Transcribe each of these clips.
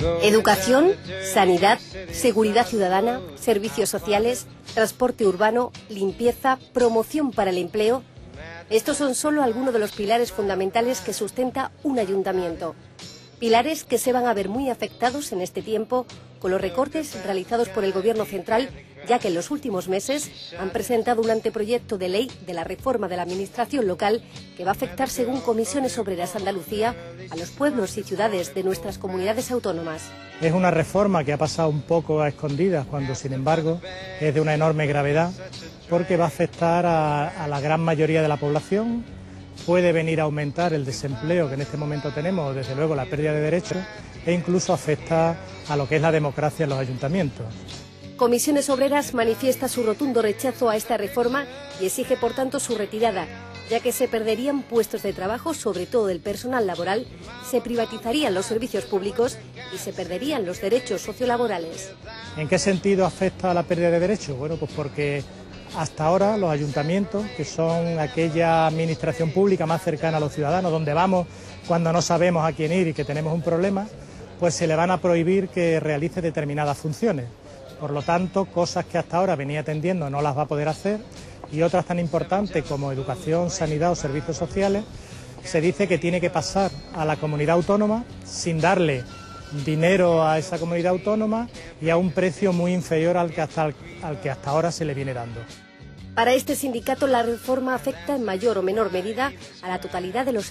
Educación, sanidad, seguridad ciudadana, servicios sociales, transporte urbano, limpieza, promoción para el empleo. Estos son solo algunos de los pilares fundamentales que sustenta un ayuntamiento. Pilares que se van a ver muy afectados en este tiempo con los recortes realizados por el Gobierno central, ya que en los últimos meses han presentado un anteproyecto de ley de la reforma de la administración local que va a afectar, según Comisiones Obreras Andalucía, a los pueblos y ciudades de nuestras comunidades autónomas. Es una reforma que ha pasado un poco a escondidas, cuando sin embargo es de una enorme gravedad, porque va a afectar a la gran mayoría de la población. Puede venir a aumentar el desempleo que en este momento tenemos, o desde luego la pérdida de derechos, e incluso afecta a lo que es la democracia en los ayuntamientos. Comisiones Obreras manifiesta su rotundo rechazo a esta reforma y exige por tanto su retirada, ya que se perderían puestos de trabajo, sobre todo del personal laboral, se privatizarían los servicios públicos y se perderían los derechos sociolaborales. ¿En qué sentido afecta a la pérdida de derechos? Bueno, pues porque hasta ahora los ayuntamientos, que son aquella administración pública más cercana a los ciudadanos, donde vamos cuando no sabemos a quién ir y que tenemos un problema, pues se le van a prohibir que realice determinadas funciones. Por lo tanto, cosas que hasta ahora venía atendiendo no las va a poder hacer, y otras tan importantes como educación, sanidad o servicios sociales, se dice que tiene que pasar a la comunidad autónoma sin darle dinero a esa comunidad autónoma y a un precio muy inferior al que hasta ahora se le viene dando. Para este sindicato, la reforma afecta en mayor o menor medida a la totalidad de los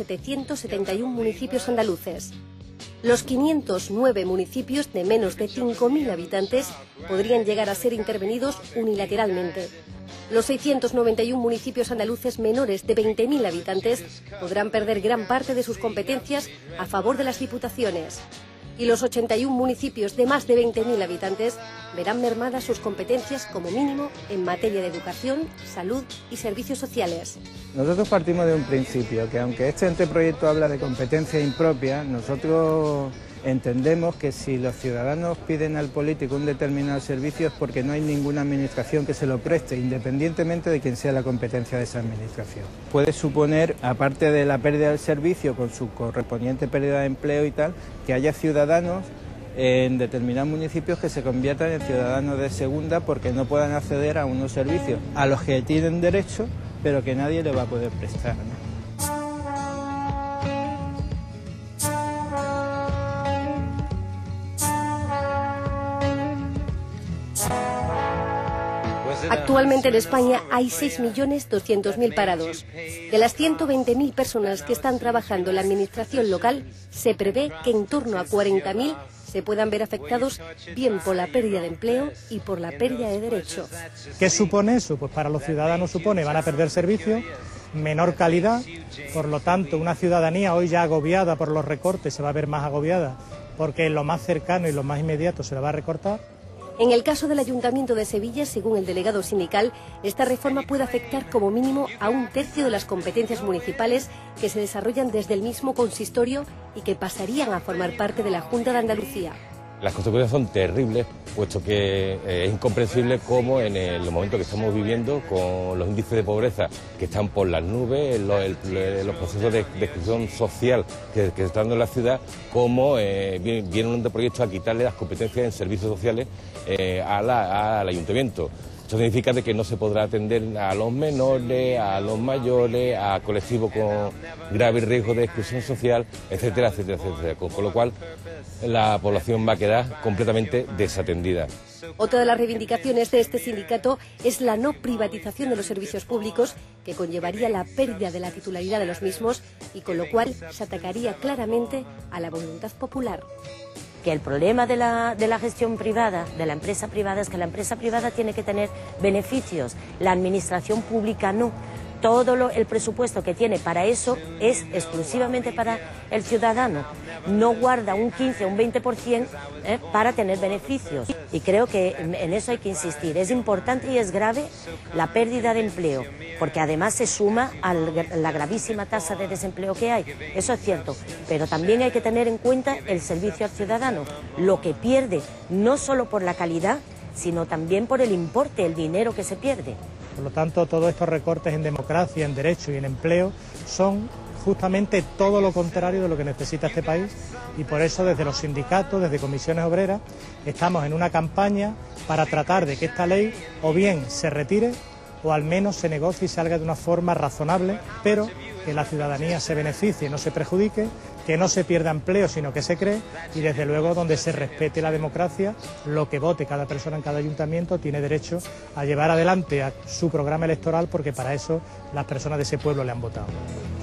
771 municipios andaluces. Los 509 municipios de menos de 5.000 habitantes podrían llegar a ser intervenidos unilateralmente. Los 691 municipios andaluces menores de 20.000 habitantes podrán perder gran parte de sus competencias a favor de las diputaciones. Y los 81 municipios de más de 20.000 habitantes verán mermadas sus competencias como mínimo en materia de educación, salud y servicios sociales. Nosotros partimos de un principio, que aunque este anteproyecto habla de competencia impropia, nosotros entendemos que si los ciudadanos piden al político un determinado servicio es porque no hay ninguna administración que se lo preste, independientemente de quién sea la competencia de esa administración. Puede suponer, aparte de la pérdida del servicio con su correspondiente pérdida de empleo y tal, que haya ciudadanos en determinados municipios que se conviertan en ciudadanos de segunda porque no puedan acceder a unos servicios a los que tienen derecho, pero que nadie le va a poder prestar, ¿no? Actualmente en España hay 6.200.000 parados. De las 120.000 personas que están trabajando en la administración local, se prevé que en torno a 40.000 se puedan ver afectados bien por la pérdida de empleo y por la pérdida de derechos. ¿Qué supone eso? Pues para los ciudadanos supone van a perder servicios, menor calidad, por lo tanto una ciudadanía hoy ya agobiada por los recortes se va a ver más agobiada porque en lo más cercano y lo más inmediato se le va a recortar. En el caso del Ayuntamiento de Sevilla, según el delegado sindical, esta reforma puede afectar como mínimo a 1/3 de las competencias municipales que se desarrollan desde el mismo consistorio y que pasarían a formar parte de la Junta de Andalucía. Las consecuencias son terribles, puesto que es incomprensible cómo en el momento que estamos viviendo, con los índices de pobreza que están por las nubes, los procesos de exclusión social que se están dando en la ciudad, cómo viene un anteproyecto a quitarle las competencias en servicios sociales al ayuntamiento. Eso significa de que no se podrá atender a los menores, a los mayores, a colectivos con grave riesgo de exclusión social, etcétera, etcétera, etcétera. Con lo cual la población va a quedar completamente desatendida. Otra de las reivindicaciones de este sindicato es la no privatización de los servicios públicos, que conllevaría la pérdida de la titularidad de los mismos y con lo cual se atacaría claramente a la voluntad popular. Que el problema de la gestión privada, de la empresa privada, es que la empresa privada tiene que tener beneficios, la administración pública no. Todo el presupuesto que tiene para eso es exclusivamente para el ciudadano. No guarda un 15 o un 20% para tener beneficios. Y creo que en eso hay que insistir. Es importante y es grave la pérdida de empleo, porque además se suma a la gravísima tasa de desempleo que hay. Eso es cierto, pero también hay que tener en cuenta el servicio al ciudadano, lo que pierde, no solo por la calidad, sino también por el importe, el dinero que se pierde. Por lo tanto, todos estos recortes en democracia, en derechos y en empleo son justamente todo lo contrario de lo que necesita este país, y por eso desde los sindicatos, desde Comisiones Obreras, estamos en una campaña para tratar de que esta ley o bien se retire o al menos se negocie y salga de una forma razonable, pero que la ciudadanía se beneficie, no se perjudique, que no se pierda empleo, sino que se cree, y desde luego donde se respete la democracia, lo que vote cada persona en cada ayuntamiento tiene derecho a llevar adelante a su programa electoral, porque para eso las personas de ese pueblo le han votado.